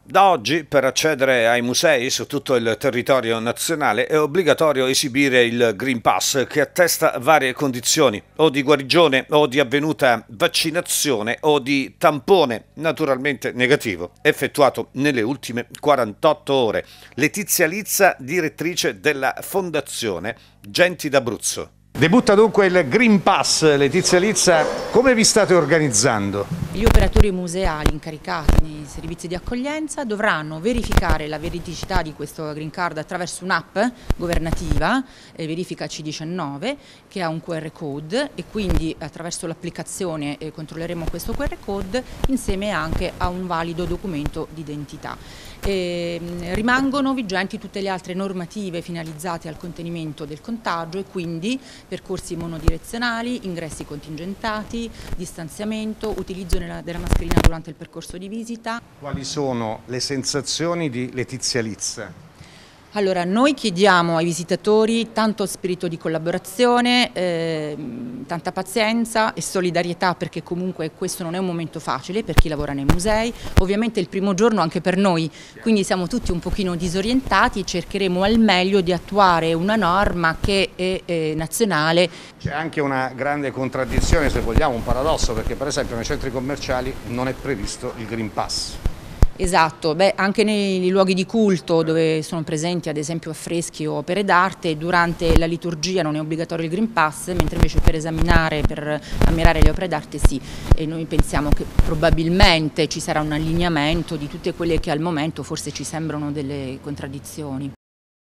Da oggi, per accedere ai musei su tutto il territorio nazionale, è obbligatorio esibire il Green Pass che attesta varie condizioni, o di guarigione, o di avvenuta vaccinazione, o di tampone, naturalmente negativo, effettuato nelle ultime 48 ore. Letizia Lizza, direttrice della Fondazione Genti d'Abruzzo. Debutta dunque il Green Pass. Letizia Lizza, come vi state organizzando? Gli operatori museali incaricati nei servizi di accoglienza dovranno verificare la veridicità di questo Green Card attraverso un'app governativa, verifica C19, che ha un QR code e quindi attraverso l'applicazione controlleremo questo QR code insieme anche a un valido documento d'identità. Rimangono vigenti tutte le altre normative finalizzate al contenimento del contagio e quindi percorsi monodirezionali, ingressi contingentati, distanziamento, utilizzo della mascherina durante il percorso di visita. Quali sono le sensazioni di Letizia Lizza? Allora, noi chiediamo ai visitatori tanto spirito di collaborazione, tanta pazienza e solidarietà, perché comunque questo non è un momento facile per chi lavora nei musei, ovviamente è il primo giorno anche per noi, quindi siamo tutti un pochino disorientati e cercheremo al meglio di attuare una norma che è nazionale. C'è anche una grande contraddizione, se vogliamo, un paradosso, perché per esempio nei centri commerciali non è previsto il Green Pass. Esatto, anche nei luoghi di culto dove sono presenti ad esempio affreschi o opere d'arte, durante la liturgia non è obbligatorio il Green Pass, mentre invece per esaminare, per ammirare le opere d'arte sì, e noi pensiamo che probabilmente ci sarà un allineamento di tutte quelle che al momento forse ci sembrano delle contraddizioni.